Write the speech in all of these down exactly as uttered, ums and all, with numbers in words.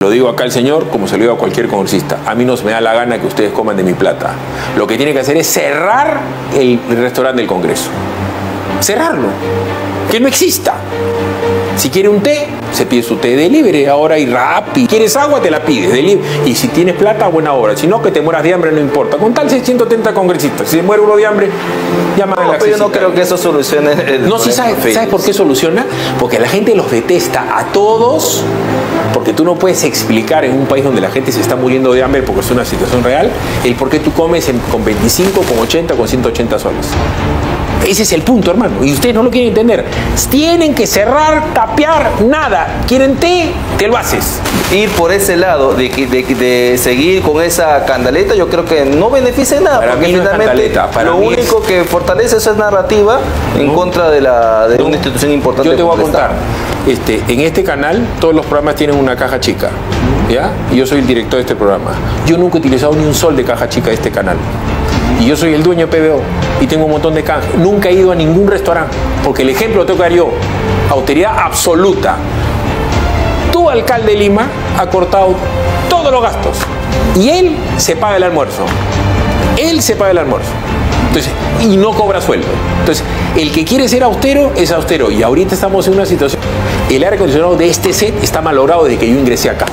Lo digo acá al señor como se lo digo a cualquier congresista. A mí no se me da la gana que ustedes coman de mi plata. Lo que tiene que hacer es cerrar el restaurante del Congreso. Cerrarlo. Que no exista. Si quiere un té, se pide su té delivery, ahora y rápido. ¿Quieres agua? Te la pides. Delivery. Y si tienes plata, buena hora. Si no, que te mueras de hambre, no importa. Con tal seiscientos treinta congresistas. Si se muere uno de hambre, llama no, a la pero yo no creo que eso solucione el No, sí, ¿sabes, ¿sabes por qué soluciona? Porque la gente los detesta a todos. Porque tú no puedes explicar en un país donde la gente se está muriendo de hambre porque es una situación real, el por qué tú comes en, con veinticinco, con ochenta, con ciento ochenta soles. Ese es el punto, hermano. Y ustedes no lo quieren entender. Tienen que cerrar, tapear, nada. ¿Quieren té? Te lo haces. Ir por ese lado de, de, de seguir con esa candaleta, yo creo que no beneficia nada. Para porque mí no es finalmente candaleta, para lo mí único es... que fortalece esa narrativa no. en contra de, la, de no. una institución importante. Yo te voy a contar. Este, en este canal todos los programas tienen una caja chica. ¿Ya? Y yo soy el director de este programa. Yo nunca he utilizado ni un sol de caja chica de este canal. Y yo soy el dueño de P B O y tengo un montón de canje. Nunca he ido a ningún restaurante, porque el ejemplo lo tengo que dar yo. Austeridad absoluta. Tu alcalde de Lima ha cortado todos los gastos y él se paga el almuerzo. Él se paga el almuerzo. Entonces, y no cobra sueldo. Entonces, el que quiere ser austero es austero. Y ahorita estamos en una situación. El aire acondicionado de este set está malogrado desde que yo ingresé acá.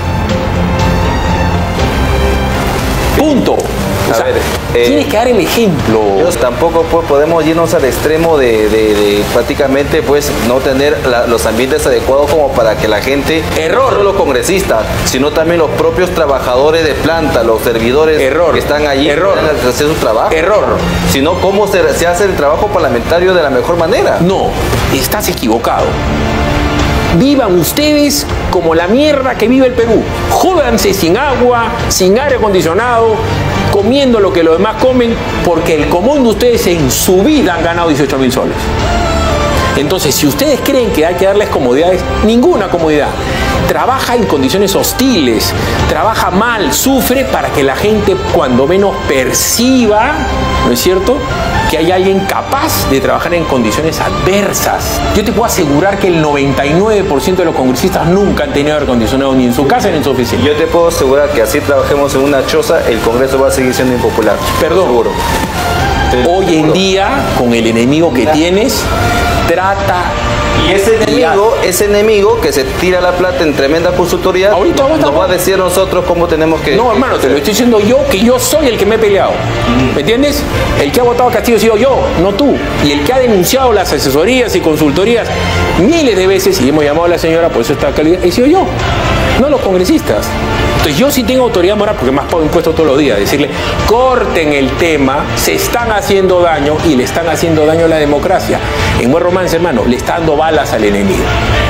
Punto. O sea, ver, eh, tienes que dar el ejemplo. Tampoco pues, podemos irnos al extremo de, de, de prácticamente pues no tener la, los ambientes adecuados como para que la gente, error, no solo los congresistas, sino también los propios trabajadores de planta, los servidores error, que están allí, error, puedan hacer su trabajo. Error. Sino cómo se, se hace el trabajo parlamentario de la mejor manera. No, estás equivocado. Vivan ustedes como la mierda que vive el Perú. Jódanse sin agua, sin aire acondicionado, comiendo lo que los demás comen, porque el común de ustedes en su vida han ganado dieciocho mil soles. Entonces, si ustedes creen que hay que darles comodidades, ninguna comodidad. Trabaja en condiciones hostiles, trabaja mal, sufre para que la gente cuando menos perciba, ¿no es cierto?, que hay alguien capaz de trabajar en condiciones adversas. Yo te puedo asegurar que el noventa y nueve por ciento de los congresistas nunca han tenido aire acondicionado ni en su casa ni en su oficina. Yo te puedo asegurar que así trabajemos en una choza, el Congreso va a seguir siendo impopular. Perdón. Seguro. Hoy en día, con el enemigo que tienes, trata... Y ese enemigo, ese enemigo que se tira la plata en tremenda consultoría, ahorita nos va a decir a nosotros cómo tenemos que... No, hermano, te lo estoy diciendo yo, que yo soy el que me he peleado. ¿Me entiendes? El que ha votado a Castillo he sido yo, no tú. Y el que ha denunciado las asesorías y consultorías miles de veces, y hemos llamado a la señora, por eso está acá, he sido yo, no los congresistas. Entonces yo sí tengo autoridad moral porque más pago impuestos todos los días. Decirle, corten el tema, se están haciendo daño y le están haciendo daño a la democracia. En buen romance, hermano, le está dando balas al enemigo.